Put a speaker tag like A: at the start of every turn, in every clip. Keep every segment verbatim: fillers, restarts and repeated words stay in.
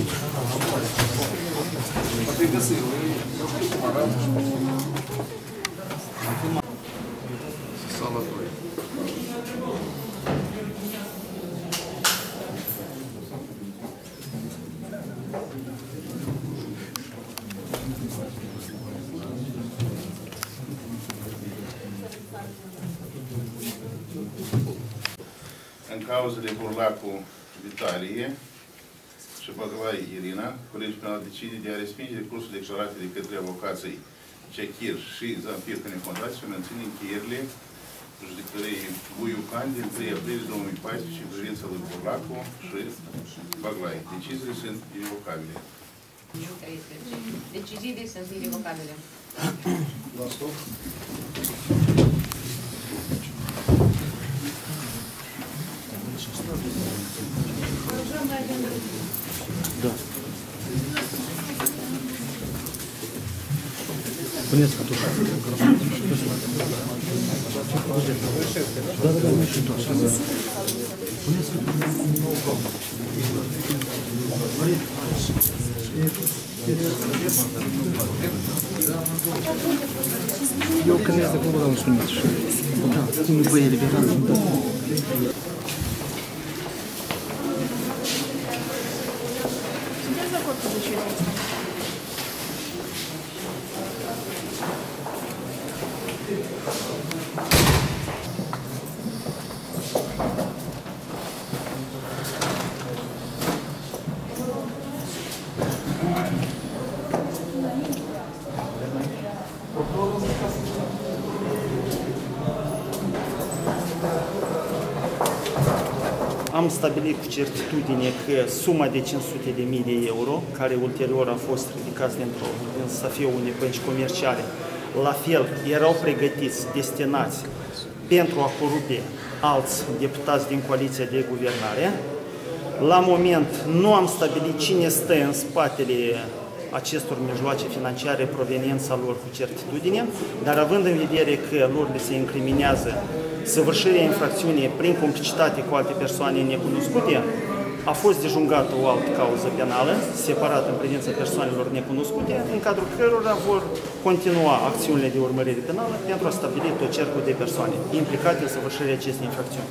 A: Sala doi.
B: În cauză de Burlacu Vitalie și Băglai Irina, Colegiul Penal decide de a respinge recursul declarat de către avocații Cechir și Zamfir Conecondați și menține încheierile judecătorii Buiucan din trei aprilie două mii paisprezece în privința lui Burlacu și Băglai. Deciziile sunt irrevocabile.
C: Deciziile sunt irrevocabile.
A: La stop.
D: Da. Puneți catușa. Da, da, da, nu știu tot. Puneți Eu când ești de acolo, dar nu spuneți. Da, cum băie liberal, da.
E: Am stabilit cu certitudine că suma de cinci sute de mii de euro, care ulterior a fost ridicați dintr-o să fie unei bănci comerciale, la fel erau pregătiți, destinați pentru a corupe alți deputați din coaliția de guvernare. La moment nu am stabilit cine stă în spatele acestor mijloace financiare, proveniența lor cu certitudine, dar având în vedere că lor le se incriminează săvârșirea infracțiunii prin complicitate cu alte persoane necunoscute, a fost dejungată o altă cauză penală, separată în privința persoanelor necunoscute, în cadrul cărora vor continua acțiunile de urmărire penală pentru a stabili tot cercul de persoane implicate în săvârșirea acestei infracțiuni.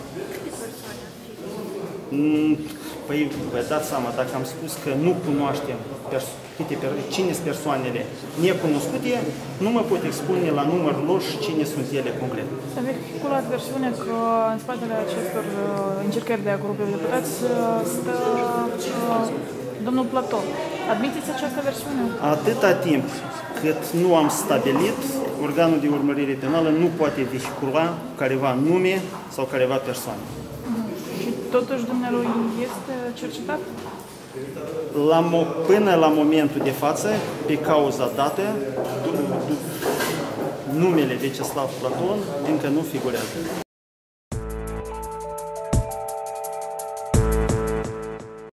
E: Păi, vă dați seama, dacă am spus că nu cunoaștem cine sunt persoanele necunoscute, nu mă pot expune la numărul lor și cine sunt ele concret.
F: S-a vehiculat versiunea că în spatele acestor încercări de a corupe deputați stă uh, domnul Platon. Admiteți această versiune?
E: Atâta timp cât nu am stabilit, organul de urmărire penală nu poate vehicula careva nume sau careva persoană.
F: Și totuși dumnealui este cercetat?
E: La, până la momentul de față, pe cauza dată, numele Vyacheslav Platon încă nu figurează.